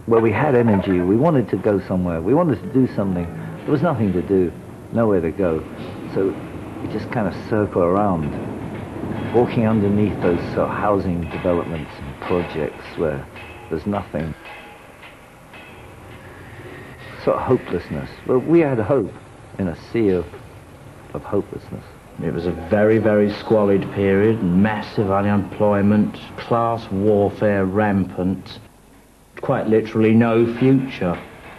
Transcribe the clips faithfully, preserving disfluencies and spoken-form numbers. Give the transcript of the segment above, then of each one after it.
where we had energy. We wanted to go somewhere. We wanted to do something. There was nothing to do, nowhere to go. So we just kind of circle around, walking underneath those sort of housing developments and projects where there's nothing. Sort of hopelessness. Well, we had hope in a sea of, of hopelessness. It was a very, very squalid period, massive unemployment, class warfare rampant, quite literally no future.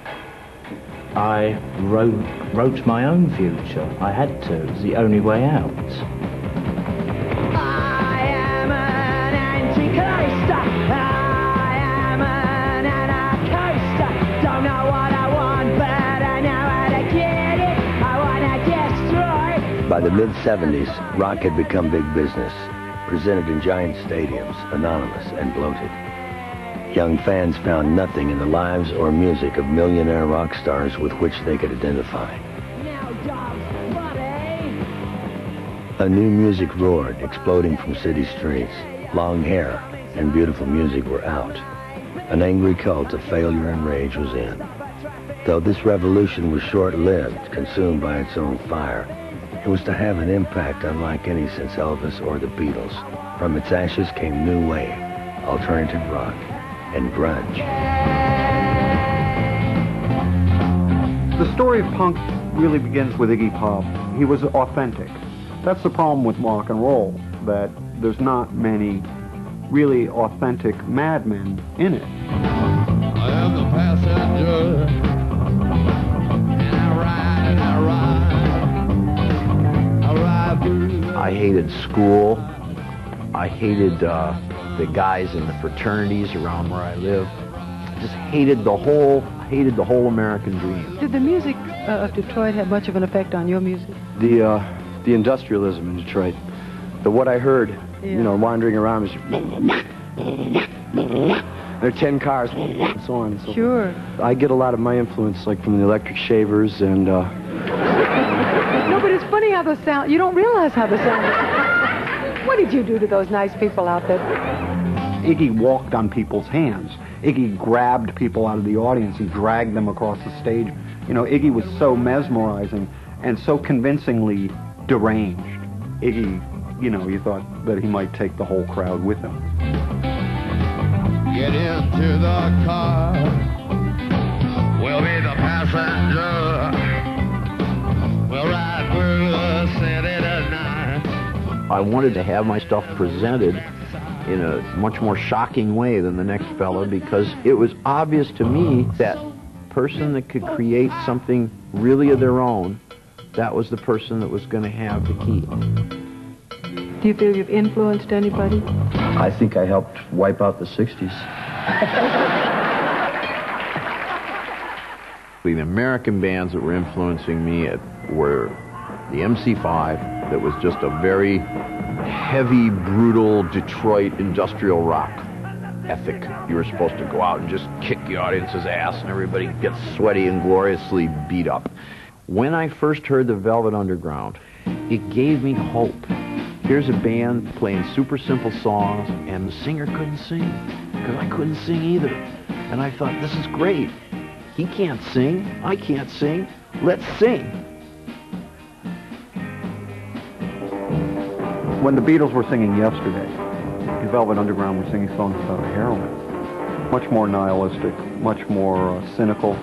I wrote, wrote my own future. I had to. It was the only way out. I am an anti-Christ. I am an anarchist. Don't know what I want, but I know how to get it. I want to destroy. By the mid seventies, rock had become big business, presented in giant stadiums, anonymous and bloated. Young fans found nothing in the lives or music of millionaire rock stars with which they could identify. A new music roared, exploding from city streets. Long hair and beautiful music were out. An angry cult of failure and rage was in. Though this revolution was short-lived, consumed by its own fire, it was to have an impact unlike any since Elvis or the Beatles. From its ashes came new wave, alternative rock, and grunge. The story of punk really begins with Iggy Pop. He was authentic. That's the problem with rock and roll, that there's not many really authentic madmen in it. I am the passenger, and I ride and I ride, I ride through. I hated school. I hated uh, the guys in the fraternities around where I live. Just hated the whole, hated the whole American dream. Did the music uh, of Detroit have much of an effect on your music? The uh, the industrialism in Detroit. The what I heard, yeah. you know, wandering around was. There are ten cars, and so on and so forth. Sure. I get a lot of my influence, like from the Electric Shavers and. Uh... No, but it's funny how the sound. You don't realize how the sound. What did you do to those nice people out there? Iggy walked on people's hands. Iggy grabbed people out of the audience and dragged them across the stage. You know, Iggy was so mesmerizing and so convincingly deranged. Iggy, you know, you thought that he might take the whole crowd with him. Get into the car, we'll be the passenger, we'll ride through the city tonight. I wanted to have my stuff presented in a much more shocking way than the next fella, because it was obvious to me that person that could create something really of their own, that was the person that was going to have the key. Do you feel you've influenced anybody? I think I helped wipe out the sixties. The American bands that were influencing me were the M C five, that was just a very heavy, brutal Detroit industrial rock ethic. You were supposed to go out and just kick the audience's ass and everybody gets sweaty and gloriously beat up. When I first heard the Velvet Underground, it gave me hope. Here's a band playing super simple songs, and the singer couldn't sing, because I couldn't sing either. And I thought, this is great. He can't sing, I can't sing, let's sing. When the Beatles were singing Yesterday, the Velvet Underground were singing songs about heroin. Much more nihilistic, much more uh, cynical.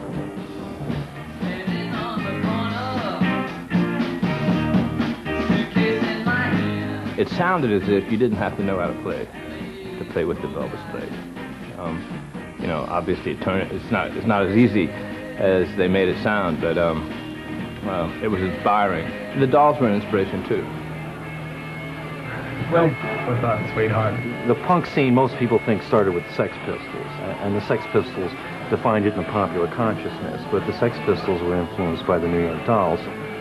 It sounded as if you didn't have to know how to play to play what the Velvets played. Um, you know, obviously it turned, it's not it's not as easy as they made it sound, but um, well, it was inspiring. The Dolls were an inspiration too. Well, what's that, sweetheart? The punk scene, most people think, started with the Sex Pistols, and the Sex Pistols defined it in the popular consciousness, but the Sex Pistols were influenced by the New York Dolls.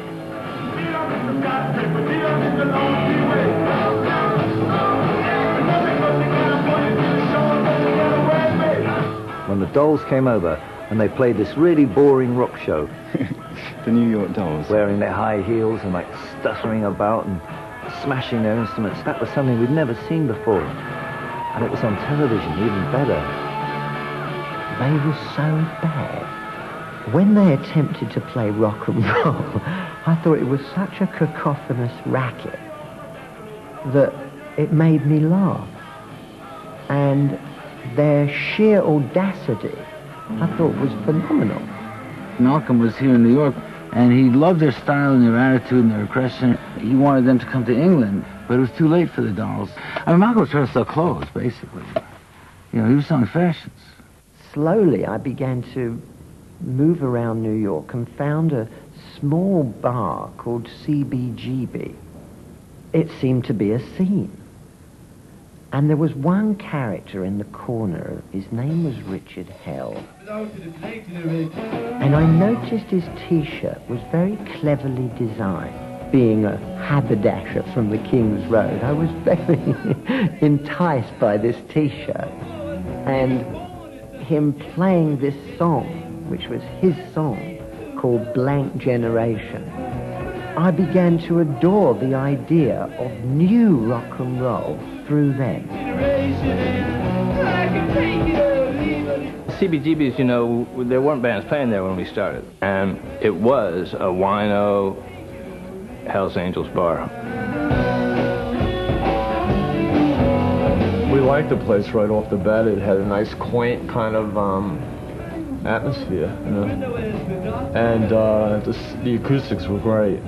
When the Dolls came over and they played this really boring rock show. The New York Dolls. Wearing their high heels and like stuttering about and smashing their instruments. That was something we'd never seen before. And it was on television, even better. they were so bad. When they attempted to play rock and roll, I thought it was such a cacophonous racket that it made me laugh. And their sheer audacity, I thought, was phenomenal. Malcolm was here in New York, and he loved their style and their attitude and their aggression. He wanted them to come to England, but it was too late for the Dolls. I mean, Malcolm was trying to sell clothes, basically. You know, he was selling fashions. Slowly, I began to move around New York and found a small bar called C B G B. It seemed to be a scene. And there was one character in the corner. His name was Richard Hell. And I noticed his T-shirt was very cleverly designed. Being a haberdasher from the King's Road, I was very enticed by this T-shirt. And him playing this song, which was his song, called Blank Generation, I began to adore the idea of new rock and roll through them. C B G B's, you know, there weren't bands playing there when we started. And it was a wino Hells Angels bar. We liked the place right off the bat. It had a nice, quaint kind of um, atmosphere, you know. And uh, the, the acoustics were great.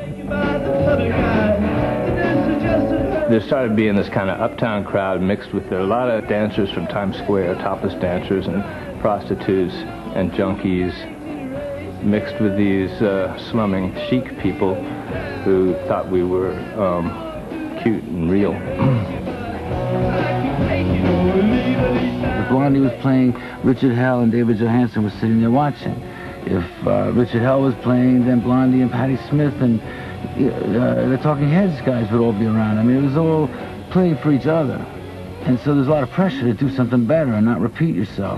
There started being this kind of uptown crowd mixed with a lot of dancers from Times Square, topless dancers and prostitutes and junkies, mixed with these uh, slumming chic people who thought we were um, cute and real. If Blondie was playing, Richard Hell and David Johansen were sitting there watching. If uh, Richard Hell was playing, then Blondie and Patti Smith and uh, the Talking Heads guys would all be around. I mean, it was all playing for each other. And so there's a lot of pressure to do something better and not repeat yourself.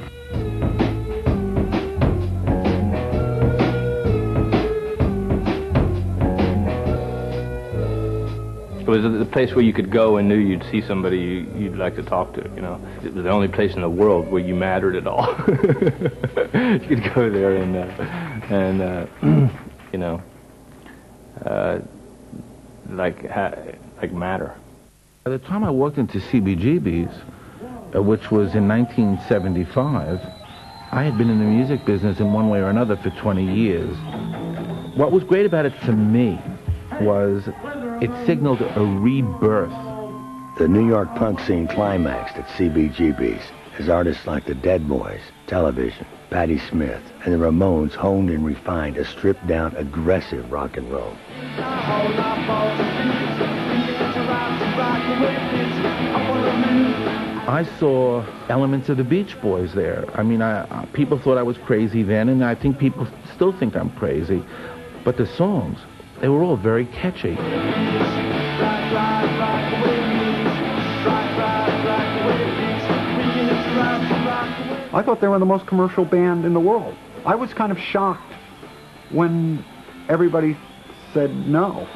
It was the place where you could go and knew you'd see somebody you, you'd like to talk to, you know. It was the only place in the world where you mattered at all. You could go there and, uh, and uh, you know, uh, like, ha like matter. By the time I walked into C B G B's, uh, which was in nineteen seventy-five, I had been in the music business in one way or another for twenty years. What was great about it to me was it signaled a rebirth. The New York punk scene climaxed at C B G B's as artists like the Dead Boys, Television, Patti Smith, and the Ramones honed and refined a stripped-down, aggressive rock and roll. I saw elements of the Beach Boys there. I mean, I, uh, people thought I was crazy then, and I think people still think I'm crazy. But the songs, they were all very catchy. I thought they were the most commercial band in the world. I was kind of shocked when everybody said no.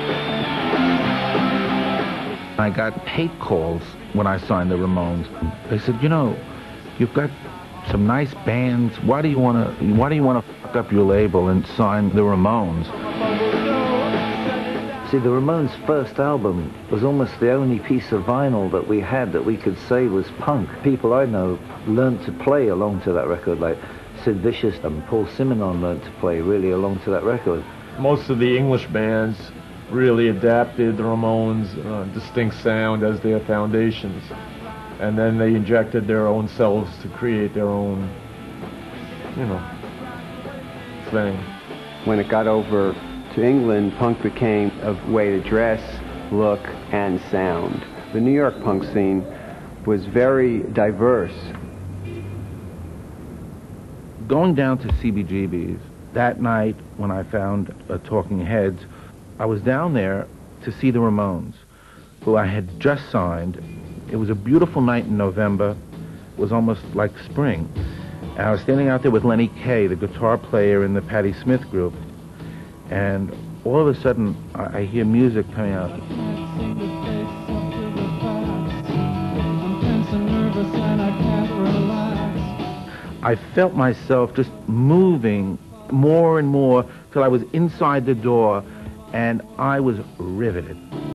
I got hate calls when I signed the Ramones. They said, you know, you've got some nice bands. Why do you want to? Why do you want to fuck up your label and sign the Ramones? See, the Ramones' first album was almost the only piece of vinyl that we had that we could say was punk. People I know learned to play along to that record, like Sid Vicious and Paul Simonon learned to play really along to that record. Most of the English bands really adapted the Ramones' uh, distinct sound as their foundations. And then they injected their own selves to create their own, you know, thing. When it got over to England, punk became a way to dress, look, and sound. The New York punk scene was very diverse. Going down to C B G B's, that night when I found uh, Talking Heads, I was down there to see the Ramones, who I had just signed. It was a beautiful night in November. It was almost like spring. And I was standing out there with Lenny Kaye, the guitar player in the Patti Smith group. And all of a sudden, I, I hear music coming out. I felt myself just moving more and more till I was inside the door, and I was riveted.